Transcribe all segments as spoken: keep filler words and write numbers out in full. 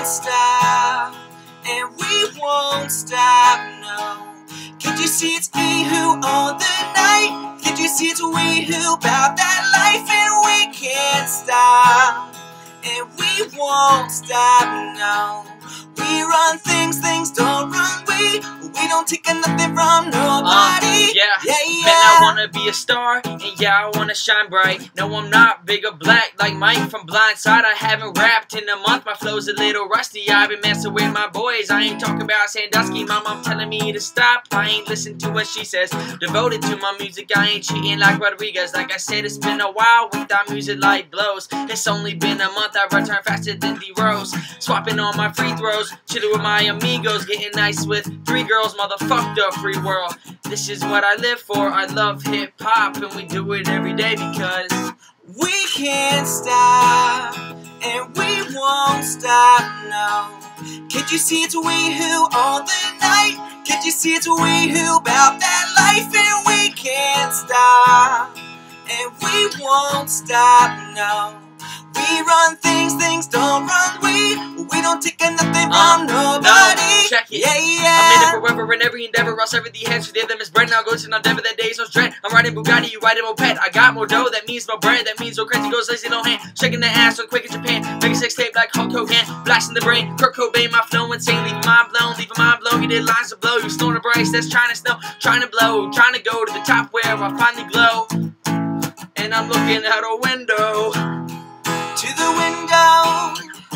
can't stop, and we won't stop, no. Can't you see it's we who own the night? Can't you see it's we who bout that life? And we can't stop, and we won't stop, no. We run things, things don't run we. We don't take nothing from nobody. Uh, yeah, yeah, yeah. Man, I wanna be a star, and yeah, I wanna shine bright. No, I'm not big or black like Mike from Blindside. I haven't rapped in a month, my flow's a little rusty. I've been messing with my boys, I ain't talking about Sandusky. My mom telling me to stop, I ain't listen to what she says. Devoted to my music, I ain't cheating like Rodriguez. Like I said, it's been a while without music like blows. It's only been a month, I return faster than D-Rose. Swapping on my free throws, chilling with my amigos, getting nice with three girls, motherfucked up free world. This is what I live for, I love hip-hop, and we do it every day because we can't stop, and we won't stop, no. Can't you see it's we who own the night? Can't you see it's we who bout that life? And we can't stop, and we won't stop, no. We run things, things don't run we. We don't take nothing uh, from nobody. No, check it. Yeah, yeah. I'm in it forever in every endeavor. I'll serve the hands for the them is bread. Now goes to no endeavor that days no dread. I'm riding Bugatti, you riding moped. I got more dough, that means more bread. That means no crazy goes lazy, no hand. Shaking the ass so quick in Japan. Making sex tape like Hulk Hogan. Blasting the brain, Kurt Cobain, my flow insane. Leaving mind blown, leaving mind blown. You did lines to blow. You snowing a brace, that's trying to snow. Trying to blow, trying to go to the top where I finally glow. And I'm looking out a window. To the window,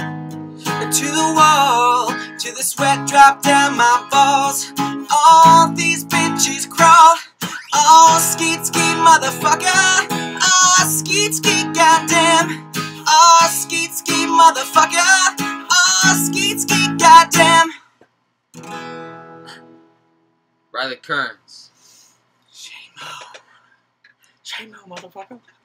to the wall, to the sweat drop down my balls. All these bitches crawl. Oh, skeet skeet motherfucker. Oh, skeet skeet goddamn. Oh, skeet skeet motherfucker. Oh, skeet skeet goddamn. Riley Kearns. Shame-o. Shame-o, motherfucker.